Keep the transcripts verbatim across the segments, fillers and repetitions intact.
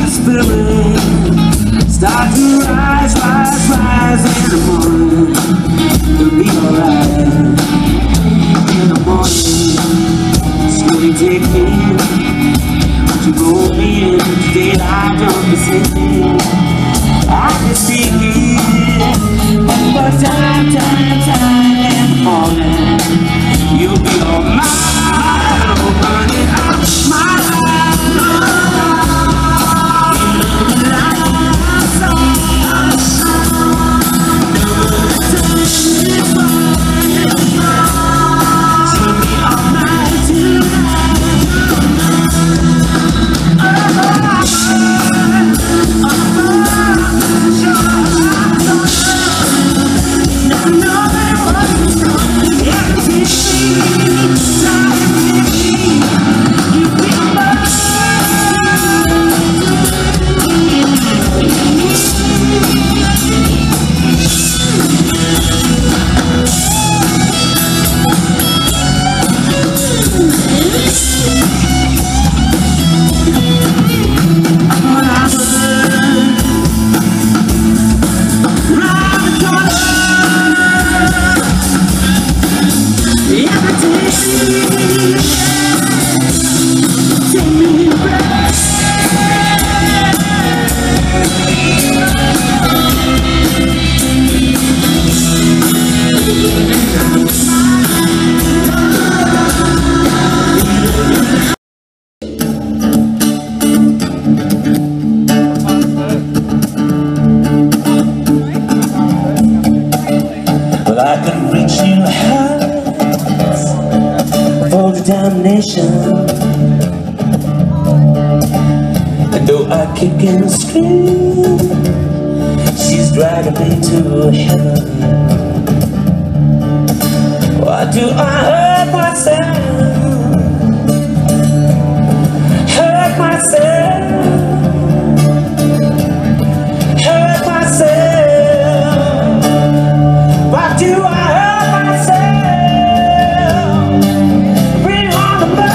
the spirit start to rise, rise, rise in the morning. It'll be alright in the morning. Slowly take me, won't you roll me in today? I don't be singing. I can see it, but time, time, time in the morning. You'll be all mine, open it up, mine. And though I kick and scream, she's dragging me to heaven. Why do I hurt myself? Hurt myself. Hurt myself. Why do I hurt myself? Bring on the blood.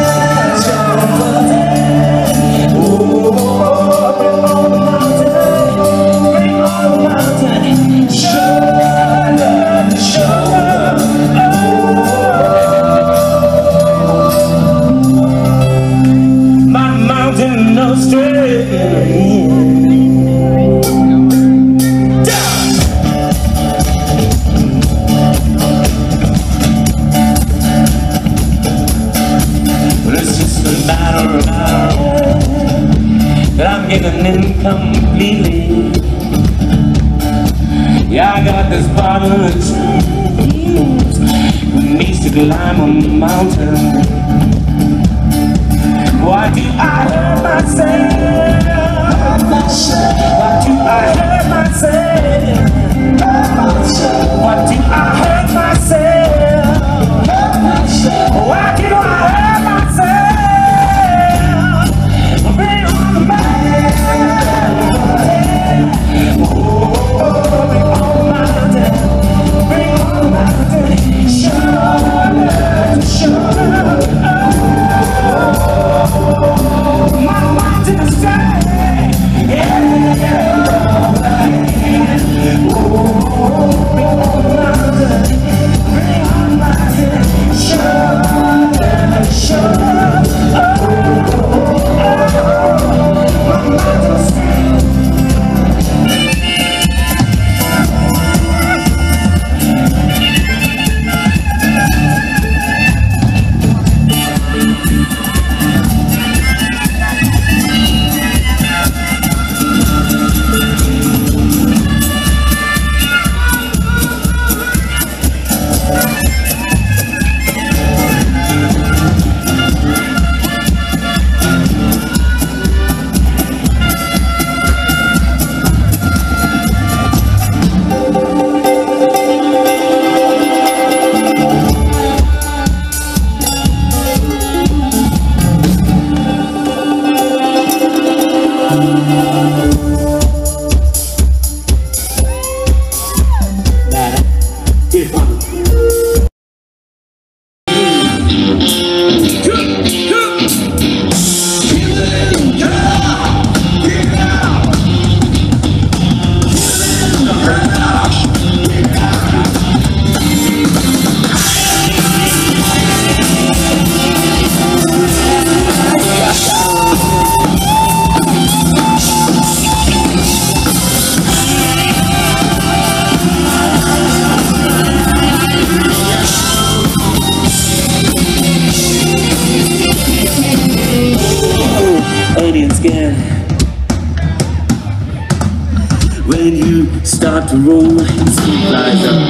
Getting incompletely. Yeah, I got this bottle of juice who needs to climb a mountain. Why do I hurt myself? Why do I hurt myself? Why do I hurt myself? Why do I hurt myself? Bring on the back. My when you start to roll, your skin flies up.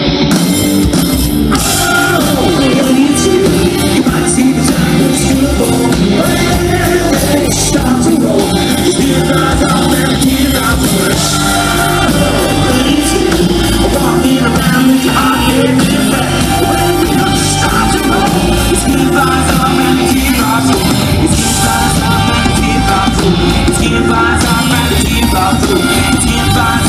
Oh, baby, it's you. You might see the time that's still born. When you start to roll, your skin flies up and the tears are flowing. Oh, baby, it's you. Walking around with your heart getting back. When you start to roll, your skin flies up and the tears are flowing. Your skin flies up and the tears are flowing. Your skin flies up and the tears are flowing. Your skin flies